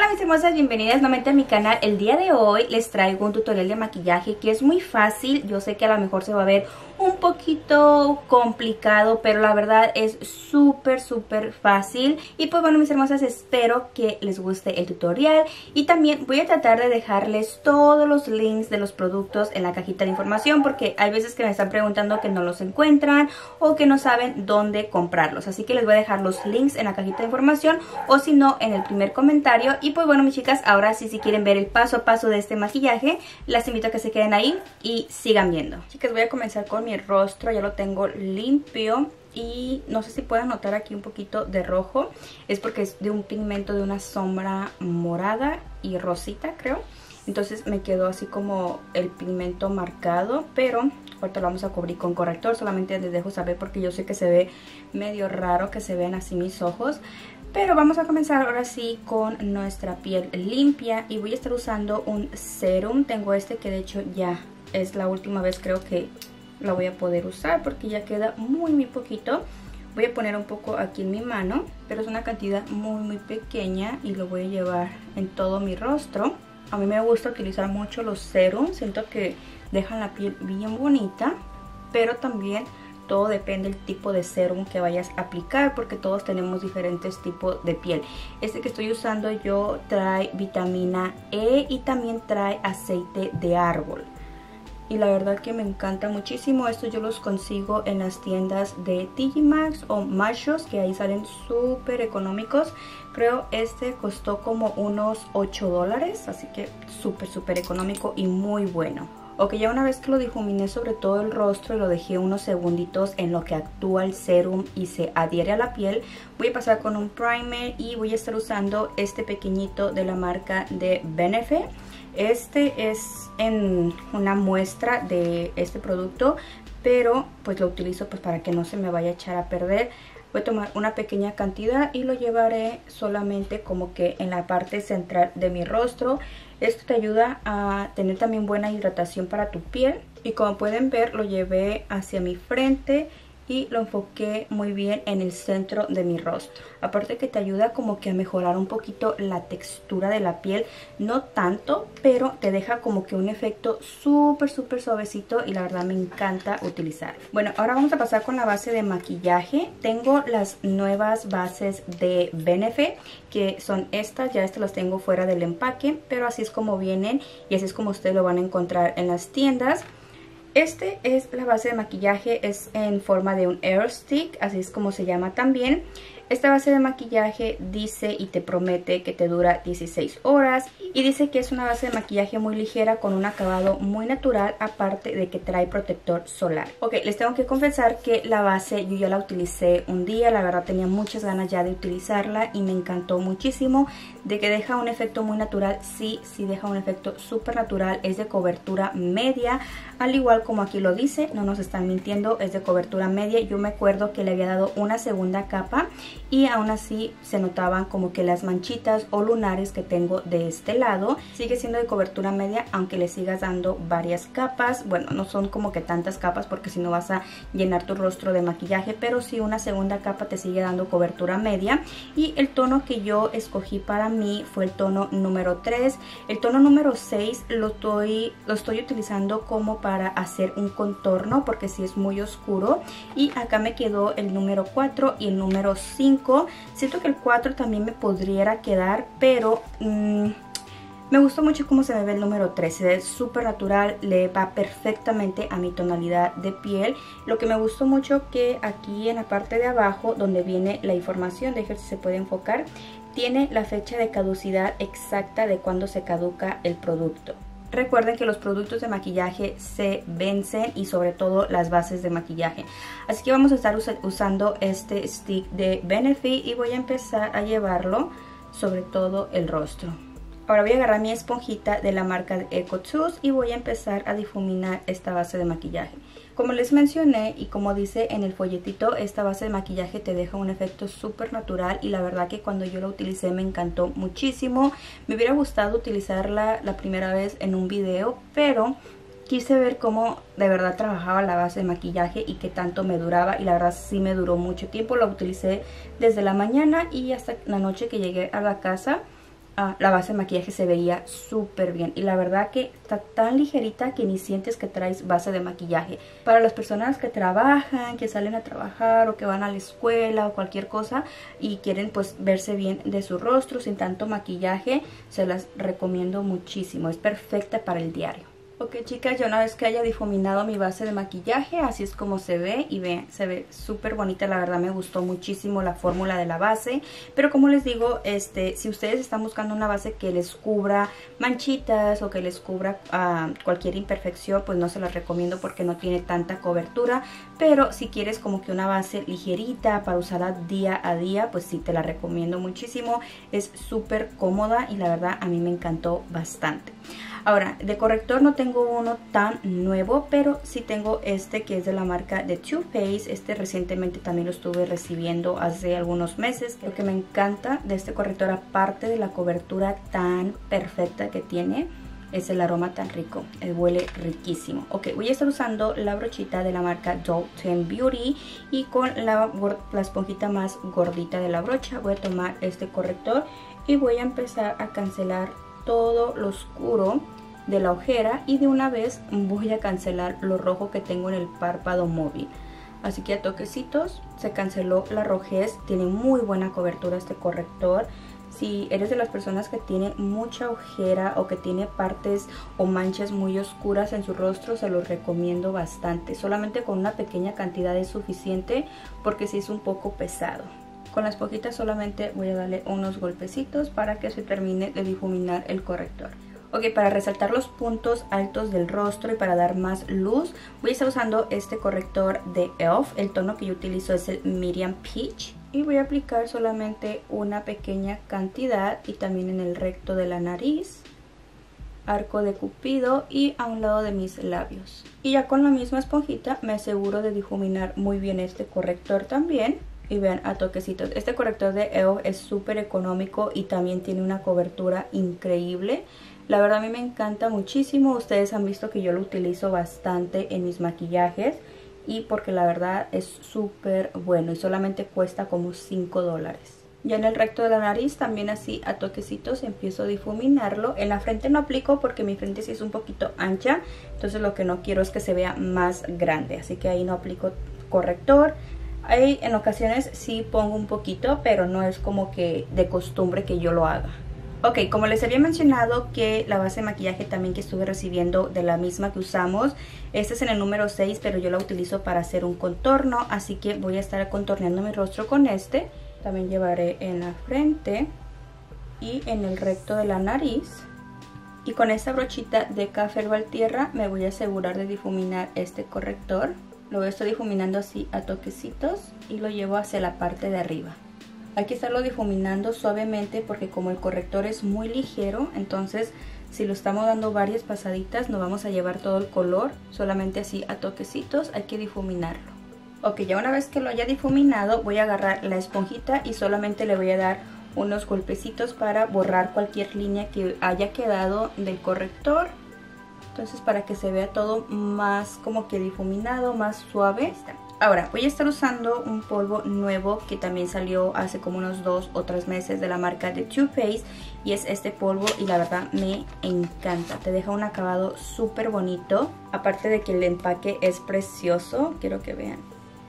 Hola mis hermosas, bienvenidas nuevamente a mi canal. El día de hoy les traigo un tutorial de maquillaje que es muy fácil. Yo sé que a lo mejor se va a ver un poquito complicado, pero la verdad es súper fácil. Y pues bueno mis hermosas, espero que les guste el tutorial. Y también voy a tratar de dejarles todos los links de los productos en la cajita de información, porque hay veces que me están preguntando que no los encuentran o que no saben dónde comprarlos. Así que les voy a dejar los links en la cajita de información, o si no en el primer comentario. Y pues bueno mis chicas, ahora sí, si quieren ver el paso a paso de este maquillaje, las invito a que se queden ahí y sigan viendo. Chicas, voy a comenzar con mi rostro. Ya lo tengo limpio y no sé si pueden notar aquí un poquito de rojo. Es porque es de un pigmento de una sombra morada y rosita, creo. Entonces me quedó así como el pigmento marcado, pero ahorita lo vamos a cubrir con corrector. Solamente les dejo saber porque yo sé que se ve medio raro que se vean así mis ojos. Pero vamos a comenzar ahora sí con nuestra piel limpia y voy a estar usando un serum. Tengo este que de hecho ya es la última vez, creo que la voy a poder usar porque ya queda muy poquito. Voy a poner un poco aquí en mi mano, pero es una cantidad muy pequeña y lo voy a llevar en todo mi rostro. A mí me gusta utilizar mucho los serums, siento que dejan la piel bien bonita, pero también todo depende del tipo de serum que vayas a aplicar, porque todos tenemos diferentes tipos de piel. Este que estoy usando yo trae vitamina E y también trae aceite de árbol. Y la verdad que me encanta muchísimo. Estos yo los consigo en las tiendas de TJ Maxx o Marshalls, que ahí salen súper económicos. Creo este costó como unos $8, así que súper económico y muy bueno. Ok, ya una vez que lo difuminé sobre todo el rostro y lo dejé unos segunditos en lo que actúa el serum y se adhiere a la piel, voy a pasar con un primer y voy a estar usando este pequeñito de la marca de Benefit. Este es en una muestra de este producto, pero pues lo utilizo pues para que no se me vaya a echar a perder. Voy a tomar una pequeña cantidad y lo llevaré solamente como que en la parte central de mi rostro. Esto te ayuda a tener también buena hidratación para tu piel. Y como pueden ver, lo llevé hacia mi frente y lo enfoqué muy bien en el centro de mi rostro. Aparte que te ayuda como que a mejorar un poquito la textura de la piel. No tanto, pero te deja como que un efecto súper suavecito y la verdad me encanta utilizar. Bueno, ahora vamos a pasar con la base de maquillaje. Tengo las nuevas bases de Benefit, que son estas. Ya estas las tengo fuera del empaque, pero así es como vienen y así es como ustedes lo van a encontrar en las tiendas. Este es la base de maquillaje, es en forma de un air stick, así es como se llama también. Esta base de maquillaje dice y te promete que te dura 16 horas. Y dice que es una base de maquillaje muy ligera con un acabado muy natural, aparte de que trae protector solar. Ok, les tengo que confesar que la base yo ya la utilicé un día. La verdad tenía muchas ganas ya de utilizarla y me encantó muchísimo. De que deja un efecto muy natural, sí deja un efecto súper natural. Es de cobertura media, al igual como aquí lo dice, no nos están mintiendo, es de cobertura media. Yo me acuerdo que le había dado una segunda capa y aún así se notaban como que las manchitas o lunares que tengo de este lado. Sigue siendo de cobertura media, aunque le sigas dando varias capas. Bueno, no son como que tantas capas porque si no vas a llenar tu rostro de maquillaje, pero sí una segunda capa te sigue dando cobertura media. Y el tono que yo escogí para mí fue el tono número 3. El tono número 6 lo estoy utilizando como para hacer un contorno, porque sí es muy oscuro. Y acá me quedó el número 4 y el número 5. Siento que el 4 también me podría quedar, pero me gustó mucho cómo se me ve el número 3. Se ve súper natural, le va perfectamente a mi tonalidad de piel. Lo que me gustó mucho que aquí en la parte de abajo donde viene la información, de si se puede enfocar, tiene la fecha de caducidad exacta de cuando se caduca el producto. Recuerden que los productos de maquillaje se vencen y sobre todo las bases de maquillaje. Así que vamos a estar usando este stick de Benefit y voy a empezar a llevarlo sobre todo el rostro. Ahora voy a agarrar mi esponjita de la marca de Eco Tools y voy a empezar a difuminar esta base de maquillaje. Como les mencioné y como dice en el folletito, esta base de maquillaje te deja un efecto súper natural y la verdad que cuando yo la utilicé me encantó muchísimo. Me hubiera gustado utilizarla la primera vez en un video, pero quise ver cómo de verdad trabajaba la base de maquillaje y qué tanto me duraba, y la verdad sí me duró mucho tiempo. La utilicé desde la mañana y hasta la noche que llegué a la casa. la base de maquillaje se veía súper bien. Y la verdad que está tan ligerita que ni sientes que traes base de maquillaje. Para las personas que trabajan, que salen a trabajar o que van a la escuela o cualquier cosa y quieren pues verse bien de su rostro sin tanto maquillaje, se las recomiendo muchísimo. Es perfecta para el diario. Ok, chicas, ya una vez que haya difuminado mi base de maquillaje, así es como se ve. Y vean, se ve súper bonita. La verdad me gustó muchísimo la fórmula de la base. Pero como les digo, si ustedes están buscando una base que les cubra manchitas o que les cubra cualquier imperfección, pues no se las recomiendo porque no tiene tanta cobertura. Pero si quieres como que una base ligerita para usarla día a día, pues sí, te la recomiendo muchísimo. Es súper cómoda y la verdad a mí me encantó bastante. Ahora, de corrector no tengo uno tan nuevo, pero sí tengo este que es de la marca de Too Faced. Este recientemente también lo estuve recibiendo hace algunos meses. Lo que me encanta de este corrector, aparte de la cobertura tan perfecta que tiene, es el aroma tan rico. Huele riquísimo. Ok, voy a estar usando la brochita de la marca Doll Ten Beauty y con la esponjita más gordita de la brocha voy a tomar este corrector y voy a empezar a cancelar todo lo oscuro de la ojera y de una vez voy a cancelar lo rojo que tengo en el párpado móvil. Así que a toquecitos se canceló la rojez. Tiene muy buena cobertura este corrector. Si eres de las personas que tienen mucha ojera o que tiene partes o manchas muy oscuras en su rostro, se los recomiendo bastante. Solamente con una pequeña cantidad es suficiente porque sí es un poco pesado. Con la esponjita solamente voy a darle unos golpecitos para que se termine de difuminar el corrector. Ok, para resaltar los puntos altos del rostro y para dar más luz, voy a estar usando este corrector de e.l.f. El tono que yo utilizo es el Medium Peach. Y voy a aplicar solamente una pequeña cantidad y también en el recto de la nariz, arco de cupido y a un lado de mis labios. Y ya con la misma esponjita me aseguro de difuminar muy bien este corrector también. Y vean, a toquecitos. Este corrector de e.l.f. es súper económico y también tiene una cobertura increíble. La verdad a mí me encanta muchísimo. Ustedes han visto que yo lo utilizo bastante en mis maquillajes. Y porque la verdad es súper bueno y solamente cuesta como $5. Ya en el recto de la nariz también así a toquecitos empiezo a difuminarlo. En la frente no aplico porque mi frente sí es un poquito ancha. Entonces lo que no quiero es que se vea más grande. Así que ahí no aplico corrector. Ahí en ocasiones sí pongo un poquito, pero no es como que de costumbre que yo lo haga. Ok, como les había mencionado que la base de maquillaje también que estuve recibiendo de la misma que usamos, este es en el número 6, pero yo la utilizo para hacer un contorno, así que voy a estar contorneando mi rostro con este. También llevaré en la frente y en el recto de la nariz. Y con esta brochita de Café Herbal Tierra me voy a asegurar de difuminar este corrector. Lo voy a estar difuminando así a toquecitos y lo llevo hacia la parte de arriba. Hay que estarlo difuminando suavemente porque como el corrector es muy ligero, entonces si lo estamos dando varias pasaditas no vamos a llevar todo el color, solamente así a toquecitos hay que difuminarlo. Ok, ya una vez que lo haya difuminado voy a agarrar la esponjita y solamente le voy a dar unos golpecitos para borrar cualquier línea que haya quedado del corrector. Entonces para que se vea todo más como que difuminado, más suave. Ahora voy a estar usando un polvo nuevo que también salió hace como unos 2 o 3 meses de la marca de Too Faced. Y es este polvo y la verdad me encanta. Te deja un acabado súper bonito. Aparte de que el empaque es precioso, quiero que vean.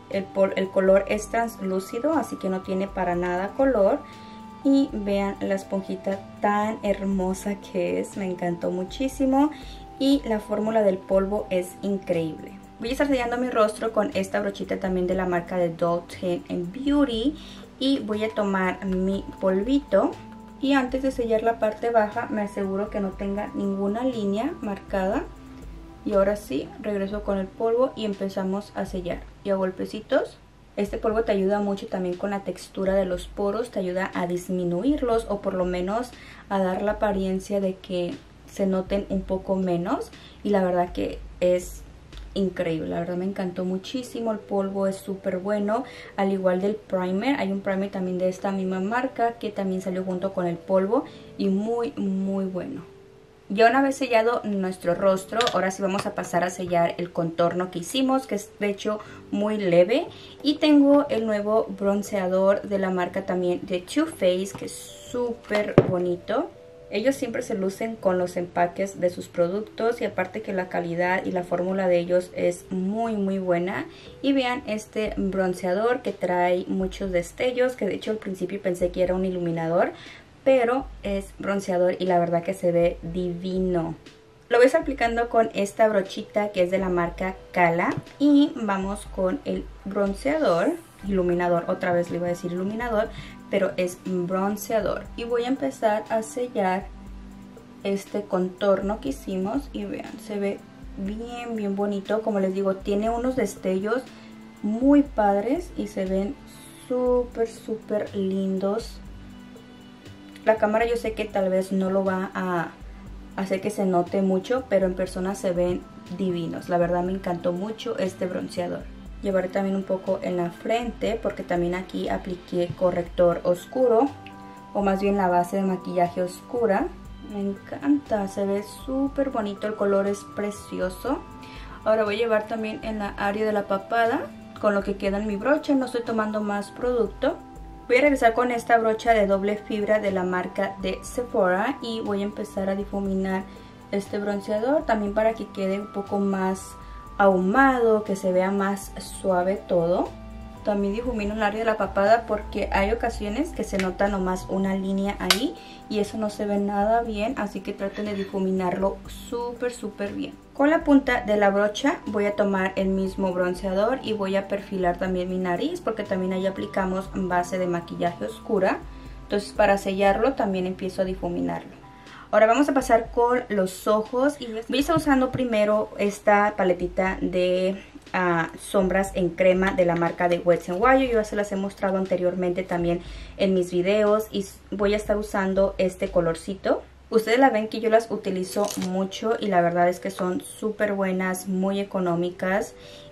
El color es translúcido, así que no tiene para nada color. Y vean la esponjita tan hermosa que es, me encantó muchísimo. Y la fórmula del polvo es increíble. Voy a estar sellando mi rostro con esta brochita también de la marca de Doll Ten Beauty. Y voy a tomar mi polvito. Y antes de sellar la parte baja me aseguro que no tenga ninguna línea marcada. Y ahora sí, regreso con el polvo y empezamos a sellar. Y a golpecitos. Este polvo te ayuda mucho también con la textura de los poros. Te ayuda a disminuirlos o por lo menos a dar la apariencia de que se noten un poco menos. Y la verdad que es increíble, la verdad me encantó muchísimo. El polvo es súper bueno, al igual del primer. Hay un primer también de esta misma marca que también salió junto con el polvo y muy bueno. Ya una vez sellado nuestro rostro, ahora sí vamos a pasar a sellar el contorno que hicimos, que es de hecho muy leve. Y tengo el nuevo bronceador de la marca también de Too Faced, que es súper bonito. Ellos siempre se lucen con los empaques de sus productos y aparte que la calidad y la fórmula de ellos es muy buena. Y vean este bronceador que trae muchos destellos, que de hecho al principio pensé que era un iluminador, pero es bronceador y la verdad que se ve divino. Lo voy a estar aplicando con esta brochita que es de la marca Cala y vamos con el bronceador, iluminador, otra vez le iba a decir iluminador, pero es bronceador. Y voy a empezar a sellar este contorno que hicimos y vean, se ve bien bonito. Como les digo, tiene unos destellos muy padres y se ven súper lindos. La cámara yo sé que tal vez no lo va a hacer que se note mucho, pero en persona se ven divinos. La verdad me encantó mucho este bronceador. Llevaré también un poco en la frente porque también aquí apliqué corrector oscuro, o más bien la base de maquillaje oscura. Me encanta, se ve súper bonito, el color es precioso. Ahora voy a llevar también en la área de la papada con lo que queda en mi brocha. No estoy tomando más producto. Voy a regresar con esta brocha de doble fibra de la marca de Sephora y voy a empezar a difuminar este bronceador también para que quede un poco más ahumado, que se vea más suave todo. También difumino el área de la papada porque hay ocasiones que se nota nomás una línea ahí y eso no se ve nada bien, así que traten de difuminarlo súper bien. Con la punta de la brocha voy a tomar el mismo bronceador y voy a perfilar también mi nariz porque también ahí aplicamos base de maquillaje oscura. Entonces para sellarlo también empiezo a difuminarlo. Ahora vamos a pasar con los ojos y voy a estar usando primero esta paletita de sombras en crema de la marca de Wet n Wild. Yo ya se las he mostrado anteriormente también en mis videos y voy a estar usando este colorcito. Ustedes la ven que yo las utilizo mucho y la verdad es que son súper buenas, muy económicas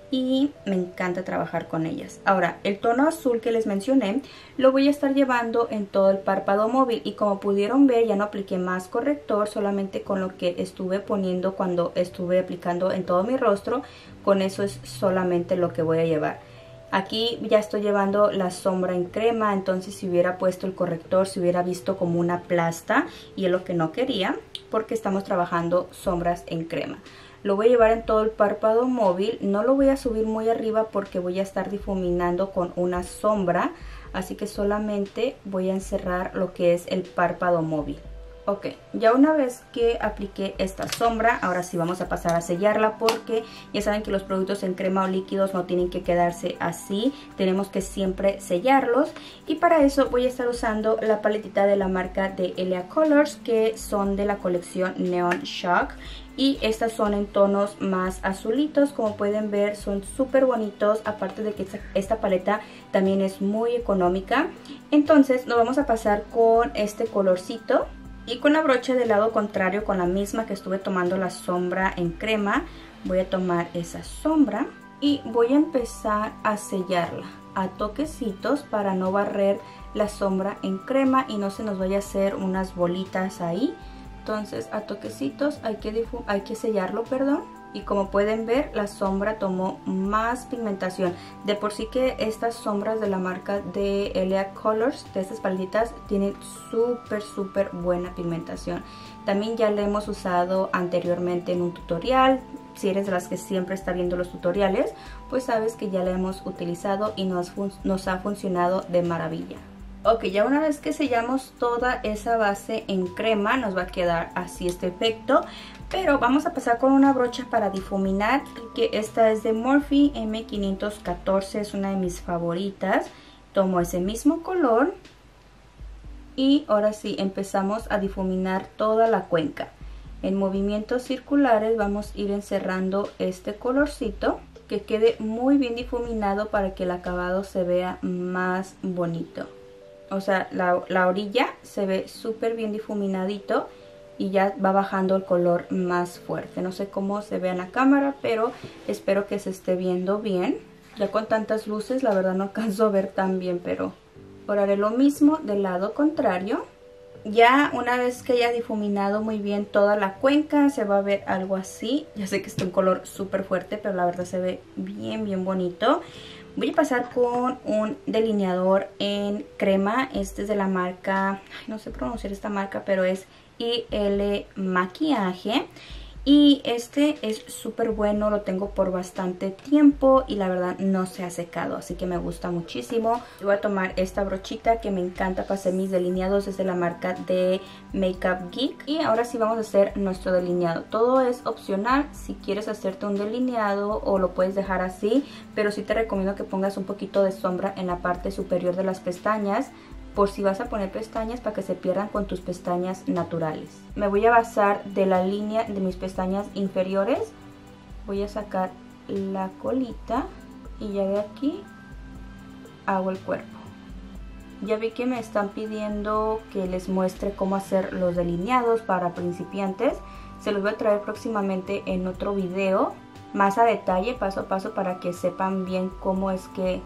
y me encanta trabajar con ellas. Ahora, el tono azul que les mencioné lo voy a estar llevando en todo el párpado móvil y como pudieron ver ya no apliqué más corrector, solamente con lo que estuve poniendo cuando estuve aplicando en todo mi rostro, con eso es solamente lo que voy a llevar. Aquí ya estoy llevando la sombra en crema, entonces si hubiera puesto el corrector se hubiera visto como una plasta y es lo que no quería porque estamos trabajando sombras en crema. Lo voy a llevar en todo el párpado móvil, no lo voy a subir muy arriba porque voy a estar difuminando con una sombra, así que solamente voy a encerrar lo que es el párpado móvil. Ok, ya una vez que apliqué esta sombra, ahora sí vamos a pasar a sellarla porque ya saben que los productos en crema o líquidos no tienen que quedarse así, tenemos que siempre sellarlos y para eso voy a estar usando la paletita de la marca de Elia Colors que son de la colección Neon Shock y estas son en tonos más azulitos, como pueden ver son súper bonitos, aparte de que esta paleta también es muy económica. Entonces nos vamos a pasar con este colorcito. Y con la brocha del lado contrario, con la misma que estuve tomando la sombra en crema, voy a tomar esa sombra y voy a empezar a sellarla a toquecitos para no barrer la sombra en crema y no se nos vaya a hacer unas bolitas ahí. Entonces a toquecitos hay que sellarlo, y como pueden ver la sombra tomó más pigmentación. De por sí que estas sombras de la marca de Elia Colors, de estas paletitas, tienen súper buena pigmentación. También ya la hemos usado anteriormente en un tutorial. Si eres de las que siempre está viendo los tutoriales, pues sabes que ya la hemos utilizado y nos ha funcionado de maravilla. Ok, ya una vez que sellamos toda esa base en crema, nos va a quedar así este efecto. Pero vamos a pasar con una brocha para difuminar, que esta es de Morphe M514, es una de mis favoritas. Tomo ese mismo color y ahora sí empezamos a difuminar toda la cuenca. En movimientos circulares vamos a ir encerrando este colorcito, que quede muy bien difuminado para que el acabado se vea más bonito. O sea, la orilla se ve súper bien difuminadito y ya va bajando el color más fuerte. No sé cómo se ve en la cámara, pero espero que se esté viendo bien. Ya con tantas luces, la verdad no alcanzo a ver tan bien, pero ahora haré lo mismo del lado contrario. Ya una vez que haya difuminado muy bien toda la cuenca, se va a ver algo así. Ya sé que está un color súper fuerte, pero la verdad se ve bien bonito. Voy a pasar con un delineador en crema. Este es de la marca, no sé pronunciar esta marca, pero es y el maquillaje. Y este es súper bueno, lo tengo por bastante tiempo y la verdad no se ha secado, así que me gusta muchísimo. Voy a tomar esta brochita que me encanta para hacer mis delineados, es de la marca de Makeup Geek. Y ahora sí vamos a hacer nuestro delineado. Todo es opcional si quieres hacerte un delineado o lo puedes dejar así, pero sí te recomiendo que pongas un poquito de sombra en la parte superior de las pestañas, por si vas a poner pestañas para que se pierdan con tus pestañas naturales. Me voy a basar de la línea de mis pestañas inferiores. Voy a sacar la colita y ya de aquí hago el cuerpo. Ya vi que me están pidiendo que les muestre cómo hacer los delineados para principiantes. Se los voy a traer próximamente en otro video, más a detalle, paso a paso, para que sepan bien cómo es que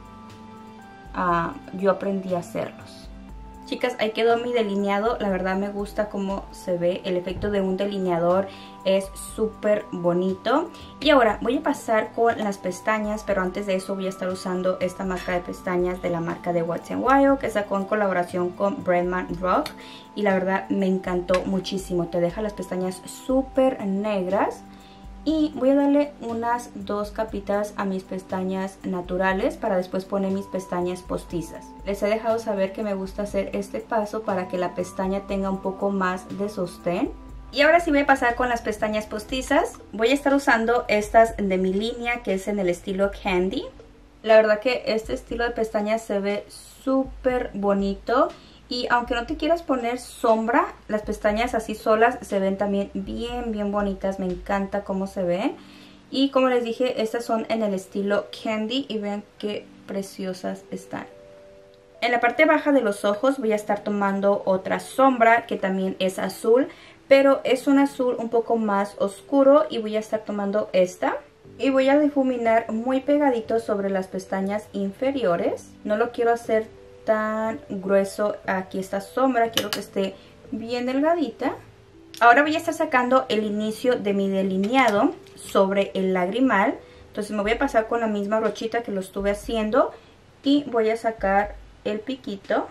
yo aprendí a hacerlos. Chicas, ahí quedó mi delineado. La verdad me gusta cómo se ve. El efecto de un delineador es súper bonito. Y ahora voy a pasar con las pestañas, pero antes de eso voy a estar usando esta máscara de pestañas de la marca de Wet n Wild, que sacó en colaboración con Bretman Rock. Y la verdad me encantó muchísimo. Te deja las pestañas súper negras. Y voy a darle unas 2 capitas a mis pestañas naturales para después poner mis pestañas postizas. Les he dejado saber que me gusta hacer este paso para que la pestaña tenga un poco más de sostén. Y ahora sí voy a pasar con las pestañas postizas. Voy a estar usando estas de mi línea, que es en el estilo Candy. La verdad que este estilo de pestañas se ve súper bonito. Y aunque no te quieras poner sombra, las pestañas así solas se ven también bien bonitas. Me encanta cómo se ven. Y como les dije, estas son en el estilo Candy y vean qué preciosas están. En la parte baja de los ojos voy a estar tomando otra sombra que también es azul, pero es un azul un poco más oscuro y voy a estar tomando esta. Y voy a difuminar muy pegadito sobre las pestañas inferiores. No lo quiero hacer tan grueso aquí esta sombra, quiero que esté bien delgadita. Ahora voy a estar sacando el inicio de mi delineado sobre el lagrimal. Entonces me voy a pasar con la misma brochita que lo estuve haciendo y voy a sacar el piquito.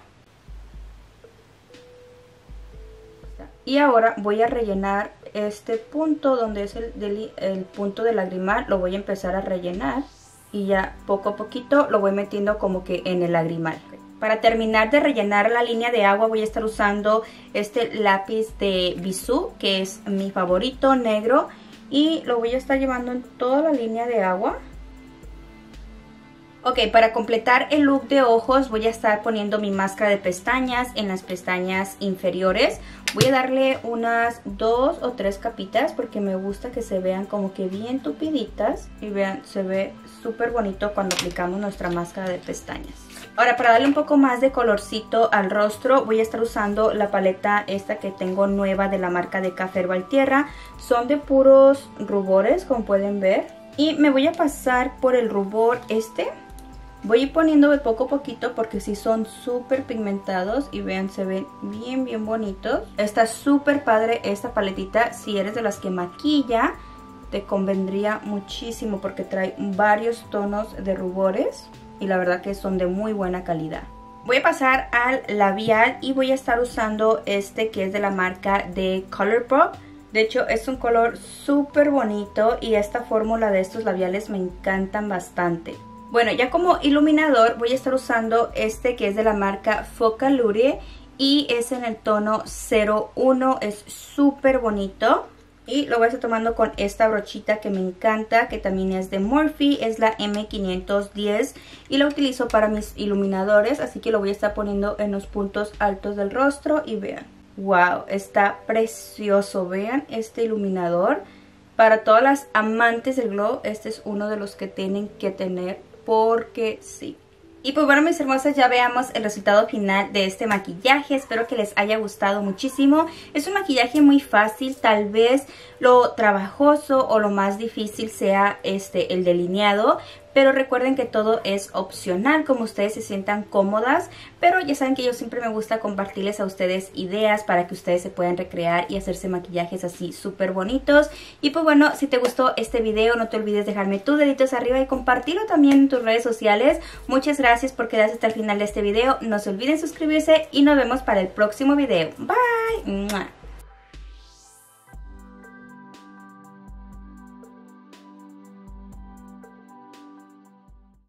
Y ahora voy a rellenar este punto donde es el punto del lagrimal. Lo voy a empezar a rellenar y ya poco a poquito lo voy metiendo como que en el lagrimal. Para terminar de rellenar la línea de agua voy a estar usando este lápiz de Bisú, que es mi favorito, negro. Y lo voy a estar llevando en toda la línea de agua. Ok, para completar el look de ojos voy a estar poniendo mi máscara de pestañas en las pestañas inferiores. Voy a darle unas 2 o 3 capitas porque me gusta que se vean como que bien tupiditas. Y vean, se ve súper bonito cuando aplicamos nuestra máscara de pestañas. Ahora, para darle un poco más de colorcito al rostro, voy a estar usando la paleta esta que tengo nueva de la marca de Café Herbal Tierra. Son de puros rubores, como pueden ver. Y me voy a pasar por el rubor este. Voy a ir poniendo de poco a poquito porque sí son súper pigmentados y vean, se ven bien bonitos. Está súper padre esta paletita. Si eres de las que maquilla, te convendría muchísimo porque trae varios tonos de rubores y la verdad que son de muy buena calidad. Voy a pasar al labial y voy a estar usando este que es de la marca de Colourpop. De hecho es un color súper bonito y esta fórmula de estos labiales me encantan bastante. Bueno, ya como iluminador voy a estar usando este que es de la marca Focalure y es en el tono 01, es súper bonito. Y lo voy a estar tomando con esta brochita que me encanta, que también es de Morphe, es la M510 y la utilizo para mis iluminadores, así que lo voy a estar poniendo en los puntos altos del rostro y vean. Wow, está precioso, vean este iluminador. Para todas las amantes del glow, este es uno de los que tienen que tener porque sí. Y pues bueno, mis hermosas, ya veamos el resultado final de este maquillaje. Espero que les haya gustado muchísimo. Es un maquillaje muy fácil. Tal vez lo trabajoso o lo más difícil sea el delineado. Pero recuerden que todo es opcional, como ustedes se sientan cómodas. Pero ya saben que yo siempre me gusta compartirles a ustedes ideas para que ustedes se puedan recrear y hacerse maquillajes así súper bonitos. Y pues bueno, si te gustó este video, no te olvides dejarme tus deditos arriba y compartirlo también en tus redes sociales. Muchas gracias por quedarse hasta el final de este video. No se olviden suscribirse y nos vemos para el próximo video. Bye.